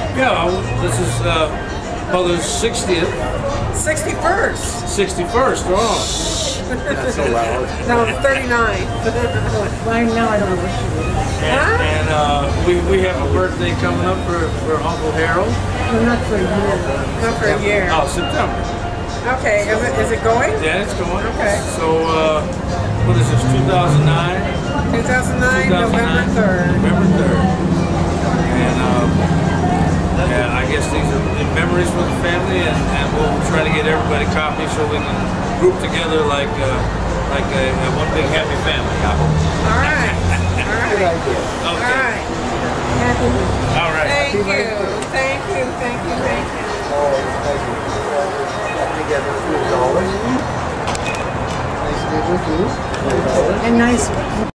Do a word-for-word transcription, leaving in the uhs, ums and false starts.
Yeah, well, this is uh, Mother's sixtieth. sixty-first. sixty-first, oh. Not so loud. No, thirty-nine. Right now, I don't know what she is. And, Huh? and uh, we, we have a birthday coming up for, for Uncle Harold. No, not for a year. Not for a year. Oh, September. Okay, is it, is it going? Yeah, it's going. Okay. So, uh, what is this, two thousand nine? two thousand nine, November third. November third. And, um, yeah, I guess these are memories for the family, and, and we'll try to get everybody copies so we can group together like uh, like a, a one big happy family, I hope. All right. All right. Good idea. All Okay. right. Happy All right. Thank you. Thank you. Thank you. Thank you. Oh, thank you. Together with you as always. Nice to be with you. and nice.